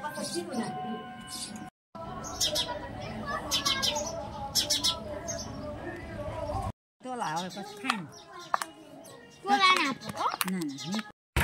તો લાવે પછી ખાઈ બોલા ના ના ના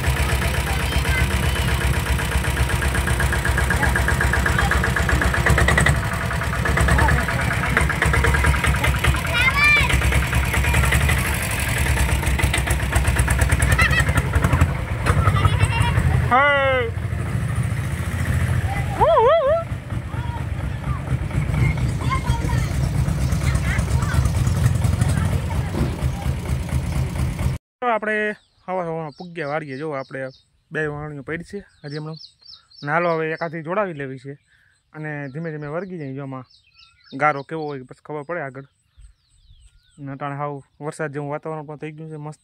આપણે હવા પૂગ્યા વાળીએ જો આપણે 2 વાવણીઓ પડી છે હજી હમણાં નાલો હવે એકાથી જોડાવી લેવી છે અને ધીમે ધીમે વળગી જાય જો આમાં ગારો કેવો હોય પછી ખબર પડે આગળ નટાણે હાવ વરસાદ જેવું વાતાવરણ પણ થઈ ગયું છે મસ્ત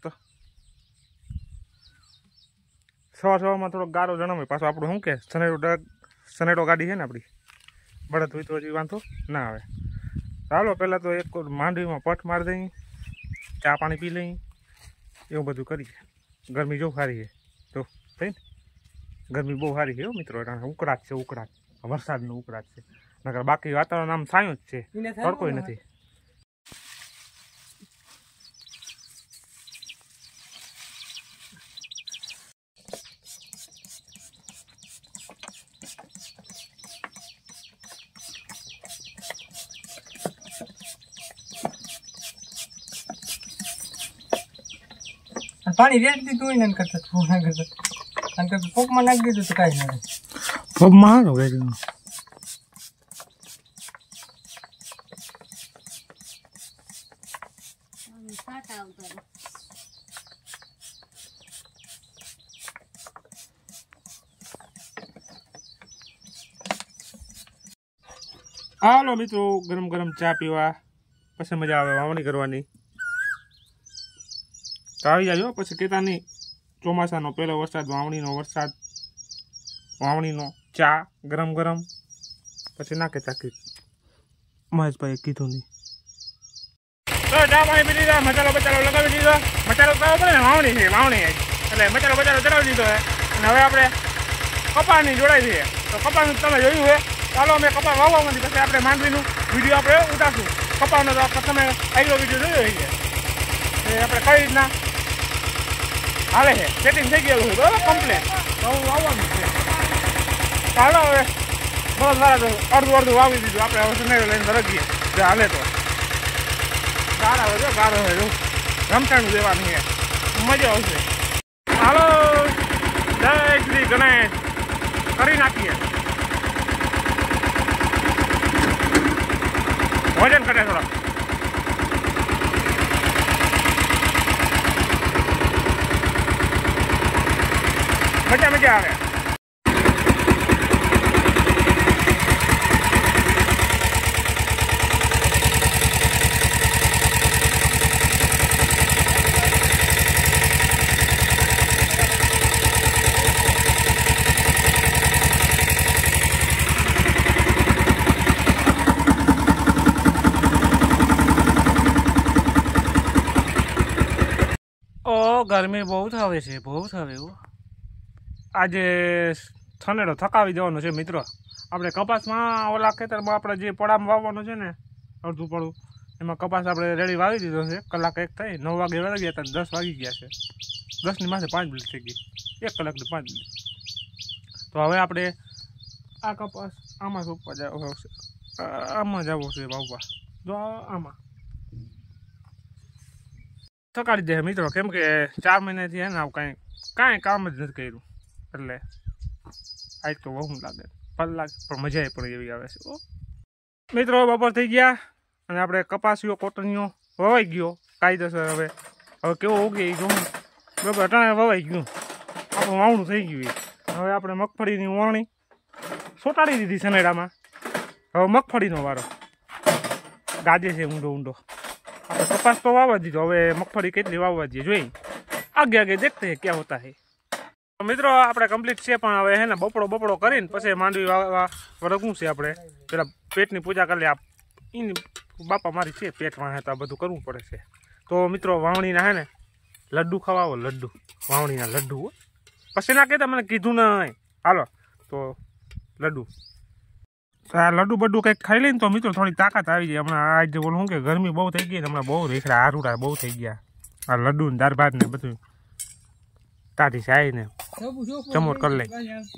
સવારમાં થોડોક ગારો જણાવે પાછો આપણું શું કે સનેડો ગાડી છે ને આપણી બળદ હોય તો હજી વાંધો ના આવે ચાલો પહેલાં તો એક માંડવીમાં પટ મારી દઈ ચા પાણી પી લઈ એવું બધું કરીએ ગરમી જો સારી છે તો થઈ ને ગરમી બહુ સારી છે મિત્રો ઉકળાટ છે ઉકળાટ વરસાદનો ઉકળાટ છે નકર બાકી વાતાવરણ આમ સાયું જ છે તડકો નથી પાણી રેડ દીધું હોય ને કરતા થોડા કરતા અને કે પોપમાં નાખી દીધું તો કાંઈ ના પોપમાં હારો ગઈ હાલો મિત્રો ગરમ ગરમ ચા પીવા પછી મજા આવે વાવણી કરવાની તો આવી જાજો પછી કહેતા નહીં ચોમાસાનો પહેલો વરસાદ વાવણીનો ચા ગરમ ગરમ પછી ના કહેતા કે મહેશભાઈએ કીધું નહીં તો ચા પાણી પી લીધા મસાલો બચાલો લગાવી દીધો મસાલો કરવો પડે ને વાવણી એટલે મસાલો બચાલો ચડાવી દીધો છે અને હવે આપણે કપાસની જોડાઈ દઈએ તો કપાસનું તમે જોયું હોય ચાલો અમે કપાસ વાવવાની પછી આપણે માંડવીનું વિડીયો આપણે ઉતારશું કપાસનો તો તમે આગલો વિડીયો જોયો છે એ આપણે કઈ રીતના હાલે છે સેટિંગ થઈ ગયેલું છે બરાબર કમ્પ્લેટ તો આવવાનું છે ચાલો હવે બહુ સારા તો અડધું વાવી દીધું આપણે હવે સનેડો લઈને રગીએ જે હાલે તો સારા હોય જો ગારો હોય જો રમટાણું દેવાનું છે મજા આવશે હાલો જય શ્રી ગણેશ કરી નાખીએ ભોજન કરે થોડા મજા આવે ગરમી બહુ થાવે છે બહુ થાવે આજે સનેડો થકાવી દેવાનો છે મિત્રો આપણે કપાસમાં ઓલા ખેતરમાં આપણે જે પડામાં વાવવાનું છે ને અડધું પડું એમાં કપાસ આપણે રેડી વાવી દીધો છે કલાક એક થઈ 9 વાગે વાવી ગયા હતા 10 વાગી ગયા છે 10ની માથે 5 મિનિટ થઈ ગઈ 1 કલાકની 5 મિનિટ તો હવે આપણે આ કપાસ આમાં સુકવા જવો છે આમાં જવો છે વાવવા જો આમાં થકાડી દે મિત્રો કેમ કે 4 મહિનાથી હે ને કાંઈ કામ જ નથી કર્યું એટલે આજ તો બહુ લાગે પણ મજા પણ એવી આવે છે મિત્રો બપોર થઈ ગયા અને આપણે કપાસીઓ કોટનીઓ વવાઈ ગયો કાયદેસર હવે કેવો ઉગે એ જોવું બરાબર અટાણે વવાઈ ગયું આપણું વાવણું થઈ ગયું હવે આપણે મગફળીની વરણી સોટાડી દીધી સનેડામાં હવે મગફળીનો વારો ગાજે છે ઊંડો આપણે કપાસ તો વાવવા દીધો હવે મગફળી કેટલી વાવવા દઈએ જોઈ આગે દેખતે હે ક્યાં હોતા હે મિત્રો આપણે કમ્પ્લીટ છે પણ હવે હે ને બપડો કરીને પછી માંડવી વાવવા વરગવું છે આપણે પેલા પેટની પૂજા કરી લે એની બાપા મારી છે પેટ વાળે તો આ બધું કરવું પડે છે તો મિત્રો વાવણીના હે ને લડ્ડુ ખવાવો વાવણીના લડ્ડુ પછી ના કહેતા મને કીધું નહીં હાલો તો લડ્ડુ. આ લડ્ડુ બડ્ડુ કંઈક ખાઈ લઈને તો મિત્રો થોડી તાકાત આવી જાય. હમણાં આજે બોલું શું કે ગરમી બહુ થઈ ગઈ ને હમણાં બહુ રેખડા આરૂડા બહુ થઈ ગયા. આ લડ્ડુ ને દાળ ભાત ને બધું તાટી સાઈ ને ચમોટ કરી લે.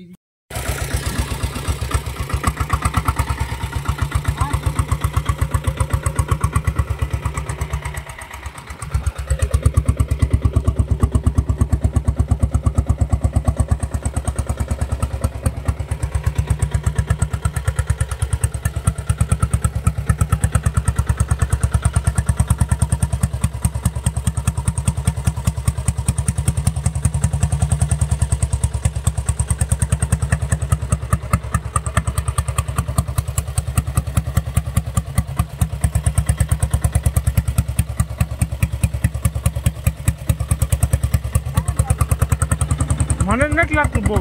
મને નથી લાગતું બહુ.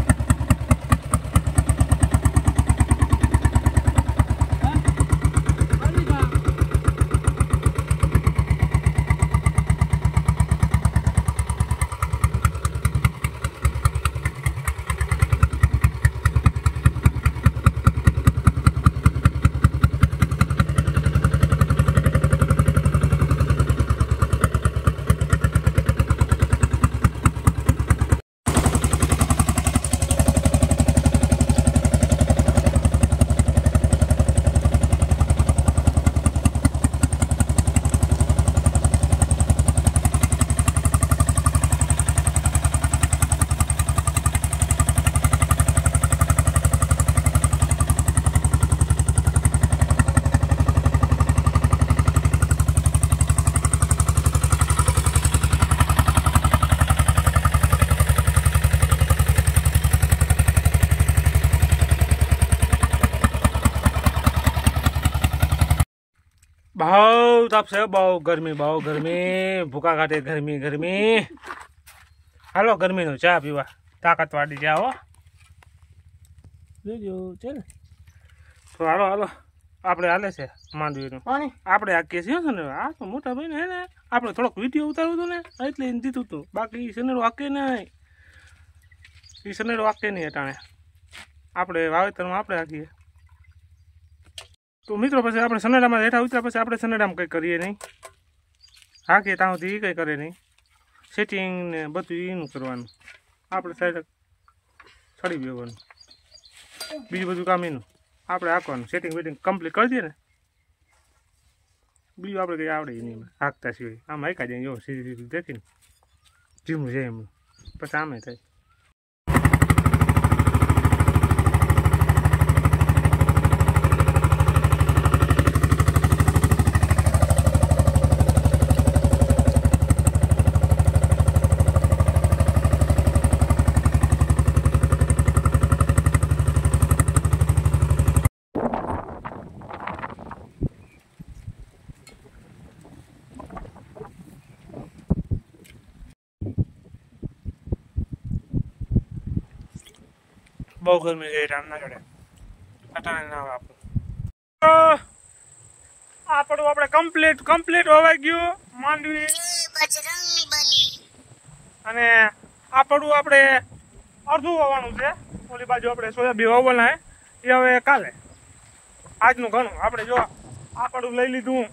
બહુ તાપ છે, બહુ ગરમી, ભૂકા કાઢે ગરમી. હાલો ગરમીનો ચા પીવા, તાકાત વાળી ચા હો. જોજો ચાલ તો હાલો આપણે હાલે છે માંડવીનું આપણે આખીએ છીએ ને. આ તો મોટા ભાઈ ને હે ને આપણે થોડોક વિડીયો ઉતાર્યું હતું ને એટલે એને દીધું હતું. બાકી સનેડો આકે નહીં, એ સનેડો આકે નહીં અટાણે. આપણે વાવેતરમાં આપણે આખીએ તો મિત્રો પછી આપણે સનેડામાં હેઠા ઉતર્યા પછી આપણે સનેડામાં કંઈ કરીએ નહીં. હાકીએ ત્યાં સુધી એ કંઈ કરે નહીં. સેટિંગ ને બધું એનું કરવાનું, આપણે સાઈડ ચડી બેવાનું, બીજું બધું કામ એનું આપણે હાંકવાનું. સેટિંગ વેટિંગ કમ્પ્લીટ કરી દઈએ ને બીજું આપણે કંઈ આવડે નહીં હાંકતા સિવાય. આમ હાંકા જાય જો સીધી સીધું દેખીને જીમું જાય એમ પછી આમે થાય. બહુ ગરમી છે રામ ના ચડે અટાણે ના આપણું આપણે કમ્પ્લીટ હોવાઈ ગયું માંડવી. અને આપણું આપણે અડધું હોવાનું છે. ઓલી બાજુ આપણે સોયાબીન વાવવાના એ હવે કાલે. આજનું ઘણું આપણે જો આપણું લઈ લીધું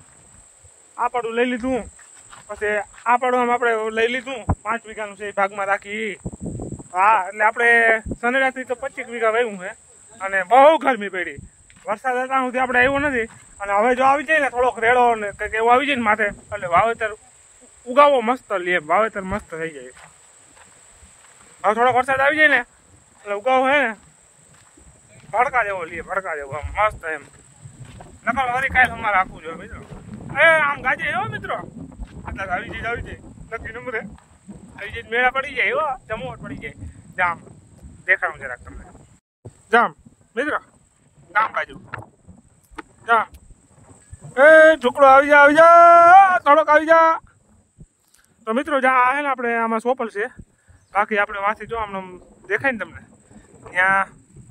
પછી આપણું આપણે લઈ લીધું 5 વીઘાનું છે એ ભાગમાં રાખી. હા એટલે આપણે સનેડાથી તો 25 વીઘા વાવ્યું છે અને બહુ ગરમી પડી. વરસાદ હતા સુધી આપણે આવ્યો નથી અને હવે જો આવી જાય ને થોડોક રેડો ને કંઈક એવું આવી જાય ને માથે એટલે વાવેતર ઉગાવો મસ્ત લે, વાવેતર મસ્ત થઈ જાય. હવે થોડોક વરસાદ આવી જાય ને એટલે ઉગાવો હે ને ભડકા જેવો આમ મસ્ત એમ. નકર વળી કાંઈ અમારે આપવું જોઈએ મિત્રો. આમ ગાજે એવો મિત્રો એટલે આવી જાય નક્કી નંબરે આવી જાય મેળા પડી જાય એવો જમોટ પડી જાય. જામ દેખાડું જરાક તમને. જામ મિત્રો ગામ બાજુ જામ. છોકરો આવી જા થોડોક આવી જા. તો મિત્રો જ્યાં હે ને આપણે આમાં સોપલ છે. બાકી આપણે વાંચી જો આમ દેખાય ને તમને ત્યાં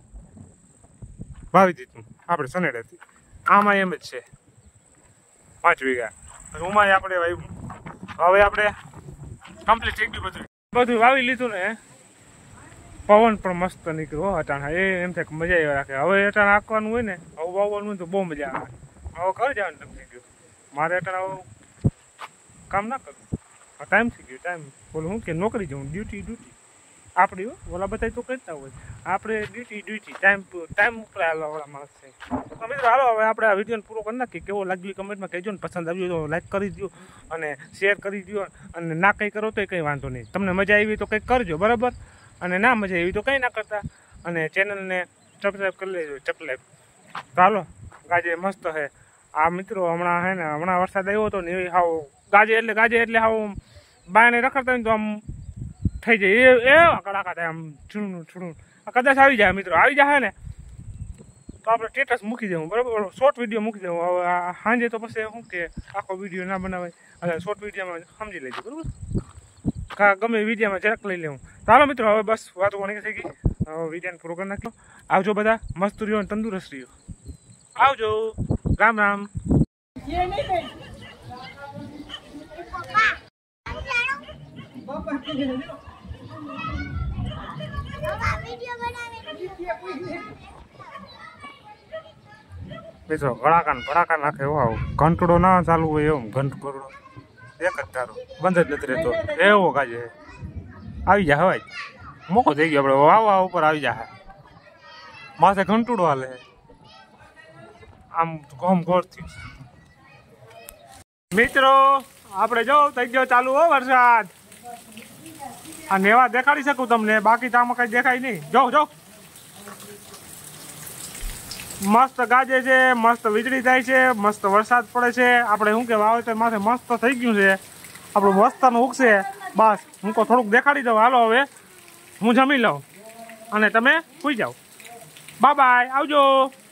વાવી દીધું આપણે સનેડાથી. આમાં એમ જ છે 5 વીઘા. રૂમાં આપણે વાવ્યું. હવે આપણે કમ્પ્લીટ થઈ ગયું બધું વાવી લીધું ને પવન પણ મસ્ત નીકળ્યો અટાણા એ એમ થાય કે મજા આવી રાખે હવે અટાણા આંકવાનું હોય ને હવે વાવવાનું હોય તો બહુ મજા આવે હવે ઘર જવાનું ટપકી ગયું મારે અટાણા કામ ના કરું ટાઈમ થઈ ગયો ટાઈમ બોલું હું કે નોકરી જવું ડ્યુટી આપણી ઓલા બધા તો કરતા હોય આપણે ડ્યુટી ટાઈમ ઉપર હાલવાવાળા માણસ છે તો મિત્રો હાલો હવે આપણે આ વિડીયોને પૂરો કરી નાખીએ કેવો લાગ્યું કમેન્ટમાં કહેજો ને પસંદ આવ્યું તો લાઈક કરી દો અને શેર કરી દો અને ના કંઈ કરો તો કંઈ વાંધો નહીં તમને મજા આવી તો કંઈક કરજો બરાબર અને ના મજા આવી તો કંઈ ના કરતા અને ચેનલને સબસ્ક્રાઈબ કરી લેજો ચપલે ચાલો ગાજે મસ્ત છે આ મિત્રો હમણાં વરસાદ આવ્યો હતો ને એ હાવ ગાજે એટલે હાવ બાયને રખડતા હોય તો આમ થઈ જાય એવા કડાકા થાય આમ છૂણું કદાચ આવી જાય મિત્રો આવી જાય ને તો આપણે સ્ટેટસ મૂકી દેવું બરાબર શોર્ટ વિડીયો મૂકી દેવું હવે સાંજે તો પછી શું કે આખો વિડીયો ના બનાવાય અને શોર્ટ વિડીયોમાં સમજી લેજો બરાબર ગમે વિડીયોમાં જરાક લઈ લેવું ચાલો મિત્રો હવે બસ વાતો ઘણી થઈ ગઈ હવે વિડીયોને પૂરો કરી નાખ્યો આવજો બધા મસ્ત રહ્યો અને તંદુરસ્ત રહ્યો આવજો રામ રામ મિત્રો ભડાકા નાખે એવો ઘંટડો ના ચાલુ હોય એવો ઘંટડો એક જ તારો બંધ જ નથી રહેતો એવો ગાજે આવી જાય હવે મોકો થઈ ગયો આપણે વાવા ઉપર આવી જાય માથે ઘંટડો હાલે આમ ગોમ ગોળથી મિત્રો આપણે જો થઈ ગયો ચાલુ હો વરસાદ આ નેવા દેખાડી શકું તમને બાકી તો આમાં કઈ દેખાય નહીં જો મસ્ત ગાજે છે મસ્ત વીજળી થાય છે મસ્ત વરસાદ પડે છે આપણે શું કે વાવેતર માથે મસ્ત થઈ ગયું છે આપણું મસ્તનું ઉગશે બસ હું તો થોડુંક દેખાડી દઉં હાલો હવે હું જમી લઉં અને તમે સુઈ જાઓ બાય આવજો